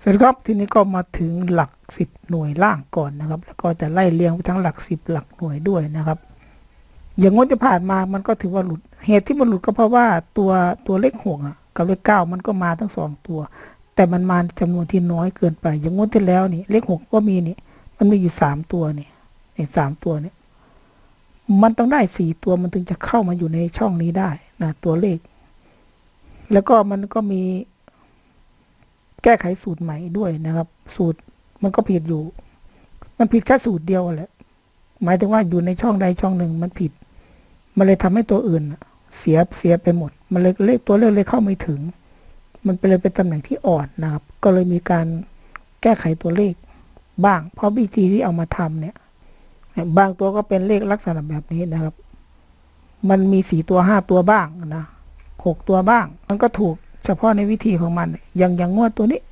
สวัสดีครับทีนี้ก็มาถึงหลัก10หน่วยล่างก่อนนะครับแล้วก็จะไล่เรียงไปทั้งหลัก10หลักหน่วยด้วยนะครับอย่างงวดที่ผ่านมามันก็ถือว่าหลุดเหตุที่มันหลุดก็เพราะว่าตัวเลข6กับเลข9มันก็มาทั้ง2ตัวแต่มันมาจำนวนที่น้อยเกินไปอย่างงวดที่แล้วนี่เลข6ก็มีนี่มันมีอยู่3ตัวนี่3ตัวนี่มันต้องได้4ตัวมันถึงจะเข้ามาอยู่ในช่องนี้ได้นะตัวเลขแล้วก็มันก็มีแก้ไขสูตรใหม่ด้วยนะครับสูตรมันก็ผิดอยู่มันผิดแค่สูตรเดียวแหละหมายถึงว่าอยู่ในช่องใดช่องหนึ่งมันผิดมันเลยทำให้ตัวอื่นเสียไปหมดมันเลยเลขตัวเลขเลยเข้าไม่ถึงมันเลยเป็นตำแหน่งที่อ่อนนะครับก็เลยมีการแก้ไขตัวเลขบ้างเพราะวิธีที่เอามาทำเนี่ยบางตัวก็เป็นเลขลักษณะแบบนี้นะครับมันมี4ตัว5ตัวบ้างนะ6ตัวบ้างมันก็ถูกเฉพาะในวิธีของมันอย่างงวดตัวนี้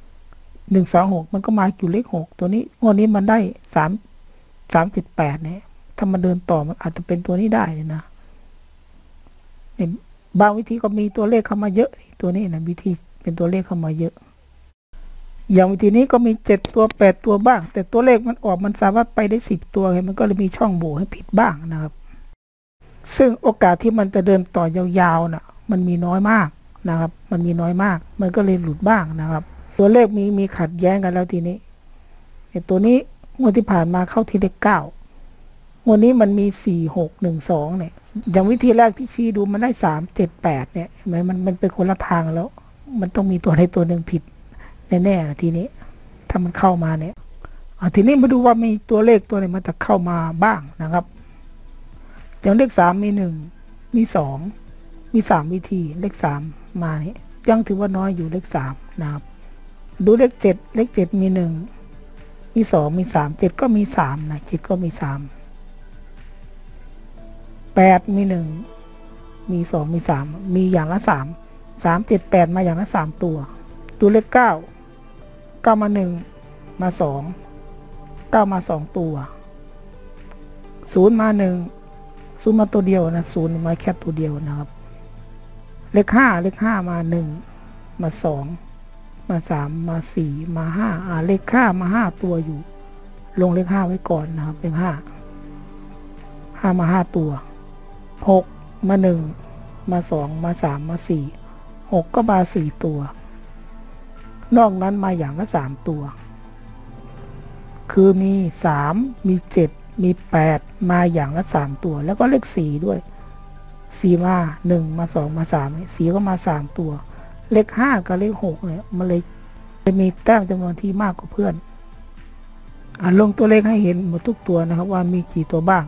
126มันก็มาอยู่เลข6ตัวนี้งวดนี้มันได้378เนี่ยถ้ามันเดินต่อมันอาจจะเป็นตัวนี้ได้นะเนี่ยบางวิธีก็มีตัวเลขเข้ามาเยอะตัวนี้นะวิธีเป็นตัวเลขเข้ามาเยอะอย่างวิธีนี้ก็มี7ตัว8ตัวบ้างแต่ตัวเลขมันออกมันสามารถไปได้10ตัวไงมันก็เลยมีช่องโหว่ให้ผิดบ้างนะครับซึ่งโอกาสที่มันจะเดินต่อยาวๆมันมีน้อยมากนะครับมันมีน้อยมากมันก็เลยหลุดบ้างนะครับตัวเลขมีขัดแย้งกันแล้วทีนี้ตัวนี้งวดที่ผ่านมาเข้าที่เลข9งวดนี้มันมี4612เนี่ยอย่างวิธีแรกที่ชี้ดูมันได้378เนี่ยเห็นไหมมันเป็นคนละทางแล้วมันต้องมีตัวใดตัวหนึ่งผิดแน่ๆทีนี้ถ้ามันเข้ามาเนี่ยทีนี้มาดูว่ามีตัวเลขตัวไหนมันจะเข้ามาบ้างนะครับอย่างเลข3มี1มี2มี3วิธีเลข3มาเนี่ยยังถือว่าน้อยอยู่เลข3นะครับดูเลข7มี1มี2มี3 7ก็มี3นะ7ก็มี3 8มี1มี2มี3มีอย่างละ3 7 8มาอย่างละ3ตัวดูเลข9มา1มา2 9มา2ตัว0มา1มาตัวเดียวนะ0มาแค่ตัวเดียวนะครับเลข5มา1มา2มา3มา4มา5เลข5มา5ตัวอยู่ลงเลข5ไว้ก่อนนะครับเลข5มา5ตัว6มา1มา2มา3มา4 6ก็มา4ตัวนอกนั้นมาอย่างละ3ตัวคือมี3มี7มี8มาอย่างละ3ตัวแล้วก็เลข4ด้วย4มา1มา2มา3 4ก็มา3ตัวเลข5กับเลข6เนี่ยมันเลยจะมีแต้มจำนวนที่มากกว่าเพื่อนลงตัวเลขให้เห็นหมดทุกตัวนะครับว่ามีกี่ตัวบ้าง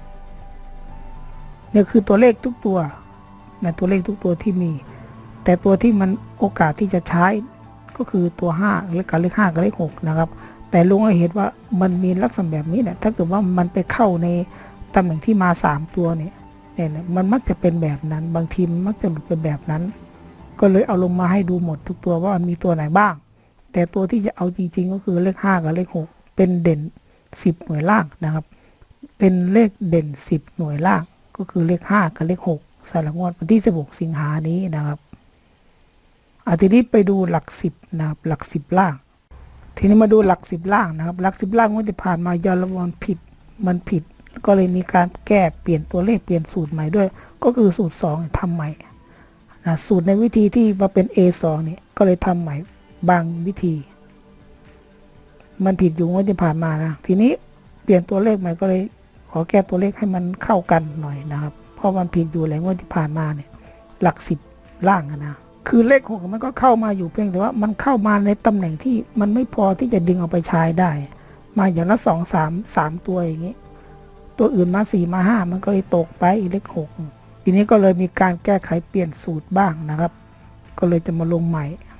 เนี่ยคือตัวเลขทุกตัวนะตัวเลขทุกตัวที่มีแต่ตัวที่มันโอกาสที่จะใช้ก็คือตัว5และกับเลข5กับเลข6นะครับแต่ลุงให้เห็นว่ามันมีลักษณะแบบนี้เนี่ยถ้าเกิดว่ามันไปเข้าในตำแหน่งที่มา3ตัวเนี่ยมันมักจะเป็นแบบนั้นบางทีมันมักจะหลุดเป็นแบบนั้นก็เลยเอาลงมาให้ดูหมดทุกตัวว่ามีตัวไหนบ้างแต่ตัวที่จะเอาจริงๆก็คือเลข5กับเลข6เป็นเด่น10หน่วยล่างนะครับเป็นเลขเด่น10หน่วยล่างก็คือเลข5กับเลข6สำหรับงวดวันที่16สิงหานี้นะครับทีนี้ไปดูหลัก10นะครับหลัก10ล่างทีนี้มาดูหลัก10ล่างนะครับหลัก10ล่างงวดที่ผ่านมายอดละวันมันผิดก็เลยมีการแก้เปลี่ยนตัวเลขเปลี่ยนสูตรใหม่ด้วยก็คือสูตร2ทำใหม่สูตรในวิธีที่มาเป็น A2 เนี่ยก็เลยทำใหม่บางวิธีมันผิดอยู่งวดที่ผ่านมานะทีนี้เปลี่ยนตัวเลขใหม่ก็เลยขอแก้ตัวเลขให้มันเข้ากันหน่อยนะครับเพราะมันผิดอยู่หลายงวดที่ผ่านมาเนี่ยหลัก10ล่างนะคือเลข6มันก็เข้ามาอยู่เพียงแต่ว่ามันเข้ามาในตำแหน่งที่มันไม่พอที่จะดึงเอาไปใช้ได้มาอย่างละ3 ตัวอย่างนี้ตัวอื่นมา4มา5มันก็เลยตกไปเลข6ทีนี้ก็เลยมีการแก้ไขเปลี่ยนสูตรบ้างนะครับก็เลยจะมาลงใหม่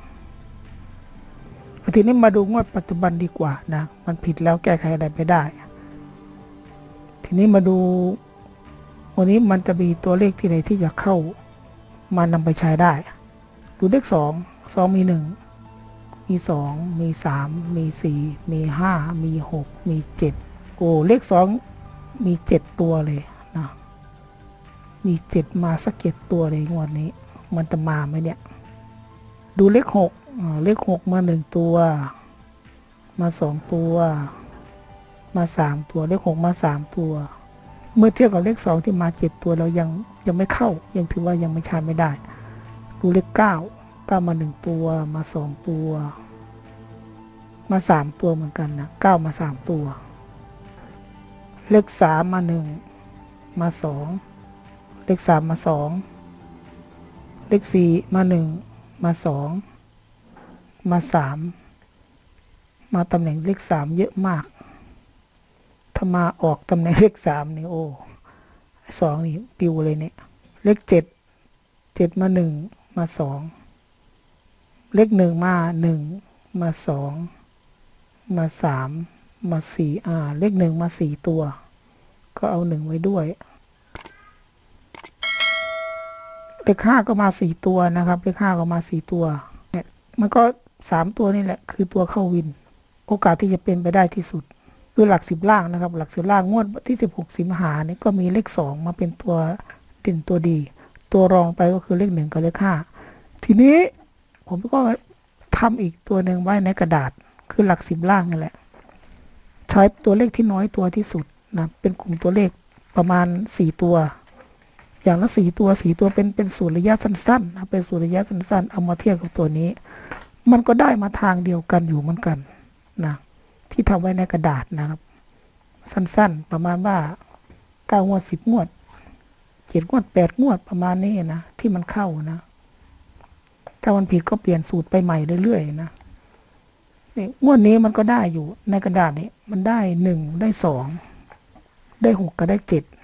ทีนี้มาดูงวดปัจจุบันดีกว่านะมันผิดแล้วแก้ไขอะไรไม่ได้ทีนี้มาดูวันนี้มันจะมีตัวเลขที่ไหนที่จะเข้ามานำไปใช้ได้ดูเลข2มี1มี2มี3มี4มี5มี6มี7โอ้เลข2มี7ตัวเลยนะมี7มาสัก7ตัวเลยงวดนี้มันจะมาไหมเนี่ยดูเลข6 เลข6มา1ตัวมา2ตัวมา3ตัวเลข6มา3ตัวเมื่อเทียบกับเลข2ที่มา7ตัวเรายังไม่เข้ายังถือว่ายังไม่ใช้ไม่ได้ดูเลข9มา1ตัวมา2ตัวมา3ตัวเหมือนกันนะ9มา3ตัวเลข3มา1มา2เลข3มา2เลข4มา1มา2มา3มาตำแหน่งเลข3เยอะมากถ้ามาออกตำแหน่งเลข3นี่โอ้2นี่ปิวเลยเนี่ยเลข7มา1มา2เลข1มา1มา2มา3มา4เลข1มา4ตัวก็เอา1ไว้ด้วยเลข5ก็มา4ตัวนะครับเลข5ก็มา4ตัวเนี่ยมันก็3ตัวนี่แหละคือตัวเข้าวินโอกาสที่จะเป็นไปได้ที่สุดคือหลัก10ล่างนะครับหลัก10ล่างงวดที่16สิงหาเนี่ยก็มีเลข2มาเป็นตัวเด่นตัวดีตัวรองไปก็คือเลข1กับเลข5ทีนี้ผมก็ทำอีกตัวหนึ่งไว้ในกระดาษคือหลัก10ล่างนั่นแหละใช้ตัวเลขที่น้อยตัวที่สุดนะเป็นกลุ่มตัวเลขประมาณ4ตัวอย่างละ4ตัวเป็นสูตรระยะสั้นๆนะเป็นสูตรระยะสั้นๆเอามาเทียบกับตัวนี้มันก็ได้มาทางเดียวกันอยู่เหมือนกันนะที่ทำไว้ในกระดาษนะครับสั้นๆประมาณว่า9 งวด10 งวด7 งวด8 งวดประมาณนี้นะที่มันเข้านะถ้ามันผิดก็เปลี่ยนสูตรไปใหม่เรื่อยๆนะนี่งวดนี้มันก็ได้อยู่ในกระดาษนี้มันได้1ได้2ได้6ก็ได้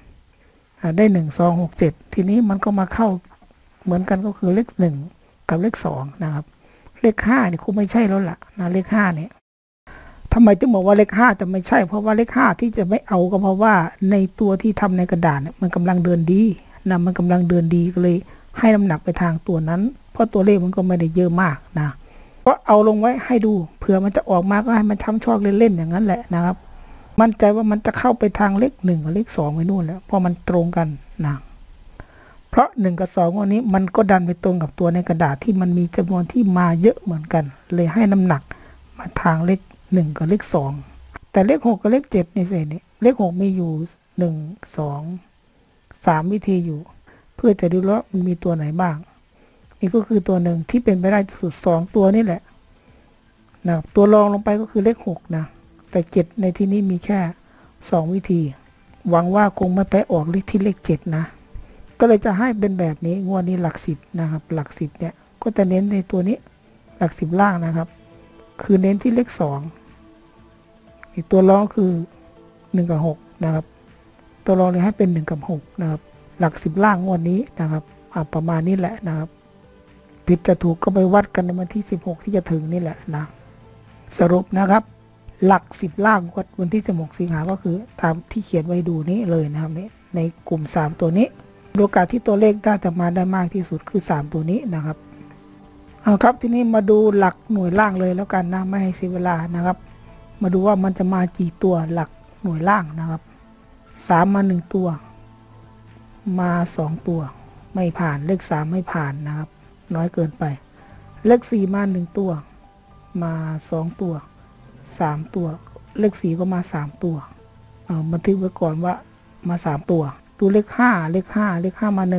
7ได้1 2 6 7ทีนี้มันก็มาเข้าเหมือนกันก็คือเลข1กับเลข2นะครับเลข5นี่คงไม่ใช่แล้วล่ะนะเลข5เนี่ยทำไมถึงบอกว่าเลข5จะไม่ใช่เพราะว่าเลข5ที่จะไม่เอาก็เพราะว่าในตัวที่ทำในกระดาษเนี่ยมันกำลังเดินดีนะมันกำลังเดินดีก็เลยให้น้ำหนักไปทางตัวนั้นเพราะตัวเลขมันก็ไม่ได้เยอะมากนะก็เอาลงไว้ให้ดูเผื่อมันจะออกมาก็ให้มันช้ำชอกเล่นๆอย่างนั้นแหละนะครับมั่นใจว่ามันจะเข้าไปทางเลข1กับเลข2ไปนู่นแล้วเพราะมันตรงกันนะเพราะ1กับ2วันนี้มันก็ดันไปตรงกับตัวในกระดาษที่มันมีจำนวนที่มาเยอะเหมือนกันเลยให้น้ำหนักมาทางเลข1กับเลข2แต่เลข6กับเลข7นี่สิเนี่ยเลข6มีอยู่1 2 3วิธีอยู่เพื่อจะดูว่ามันมีตัวไหนบ้างนี่ก็คือตัวหนึ่งที่เป็นไปได้สุด2ตัวนี่แหละนะตัวรองลงไปก็คือเลข6นะแต่7ในที่นี้มีแค่2วิธีหวังว่าคงไม่ไปออกเลขที่เลข7นะก็เลยจะให้เป็นแบบนี้งวดนี้หลัก10นะครับหลัก10เนี่ยก็จะเน้นในตัวนี้หลัก10ล่างนะครับคือเน้นที่เลข2อีกตัวรองคือ1กับ6นะครับตัวรองเลยให้เป็น1กับ6นะครับหลัก10ล่างงวดนี้นะครับประมาณนี้แหละนะครับผิดจะถูกก็ไปวัดกันในวันที่16ที่จะถึงนี่แหละนะสรุปนะครับหลัก10ล่างวันที่16สิงหาก็คือตามที่เขียนไว้ดูนี้เลยนะครับนี่ในกลุ่ม3ตัวนี้โอกาสที่ตัวเลขน่าจะมาได้มากที่สุดคือ3ตัวนี้นะครับเอาครับทีนี้มาดูหลักหน่วยล่างเลยแล้วกันนะไม่ให้เสียเวลานะครับมาดูว่ามันจะมากี่ตัวหลักหน่วยล่างนะครับ3มา1ตัวมา2ตัวไม่ผ่านเลข3ไม่ผ่านนะครับน้อยเกินไปเลข4มา1ตัวมา2ตัว3ตัวเลข4ก็มา3ตัวบันทึกไว้ก่อนว่ามา3ตัวดูเลข5เลข5มา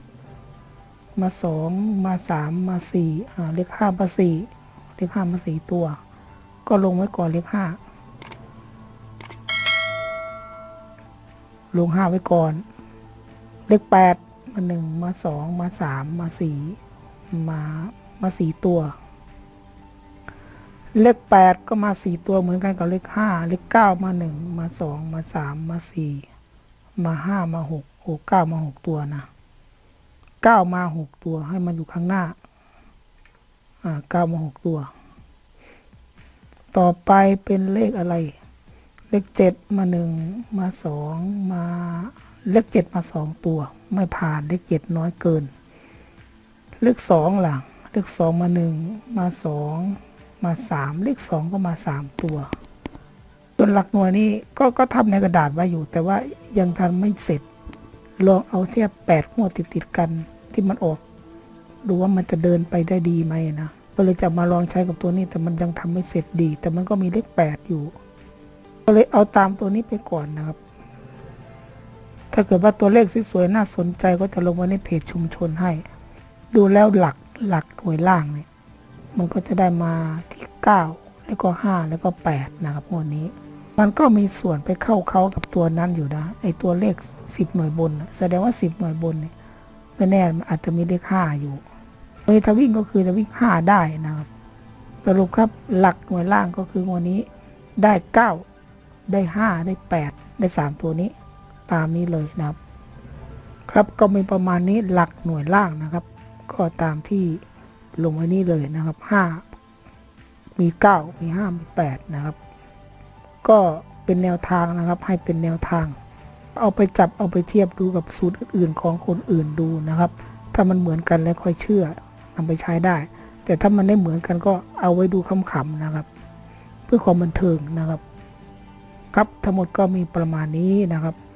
1มา2มา3มา4เลข5มา4เลข5มา4ตัวก็ลงไว้ก่อนเลข5ลง5ไว้ก่อนเลข8มา1มา2มา3มา4มา4ตัวเลข8ก็มา4ตัวเหมือนกันกับเลข5เลข9มา1มา2มา3มา4มา5มา6โอ้9มา6ตัวนะ9มา6ตัวให้มันอยู่ข้างหน้า9มา6ตัวต่อไปเป็นเลขอะไรเลข7มา1มา2มาเลข7มา2ตัวไม่ผ่านเลข7น้อยเกินเลข2ล่ะเลข2มา1มา2มา3เลข2ก็มา3ตัวส่วนหลักหน่วยนี้ก็ทำในกระดาษไว้อยู่แต่ว่ายังทำไม่เสร็จลองเอาเทียบ8 งวดติดกันที่มันออกดูว่ามันจะเดินไปได้ดีไหมนะก็เลยจะมาลองใช้กับตัวนี้แต่มันยังทำไม่เสร็จดีแต่มันก็มีเลข8อยู่ก็เลยเอาตามตัวนี้ไปก่อนนะครับถ้าเกิดว่าตัวเลขสวยๆน่าสนใจก็จะลงไว้ในเพจชุมชนให้ดูแล้วหลักหน่วยล่างเนี่ยมันก็จะได้มาที่9แล้วก็5แล้วก็8นะครับงวดนี้มันก็มีส่วนไปเข้ากับตัวนั้นอยู่นะไอตัวเลข10หน่วยบนแสดงว่า10หน่วยบนเนี่ยไม่แน่มันอาจจะมีเลข5อยู่วันนี้ถ้าวิ่งก็คือจะวิ่ง5ได้นะครับสรุปครับหลักหน่วยล่างก็คืองวดนี้ได้9ได้5ได้8ได้3ตัวนี้ตามนี้เลยนะครับครับก็มีประมาณนี้หลักหน่วยล่างนะครับก็ตามที่ลงไว้นี่เลยนะครับ5มี9มี5มี8นะครับก็เป็นแนวทางนะครับให้เป็นแนวทางเอาไปจับเอาไปเทียบดูกับสูตรอื่นๆของคนอื่นดูนะครับถ้ามันเหมือนกันแล้วค่อยเชื่อนำไปใช้ได้แต่ถ้ามันไม่เหมือนกันก็เอาไว้ดูขำๆนะครับเพื่อความบันเทิงนะครับครับทั้งหมดก็มีประมาณนี้นะครับ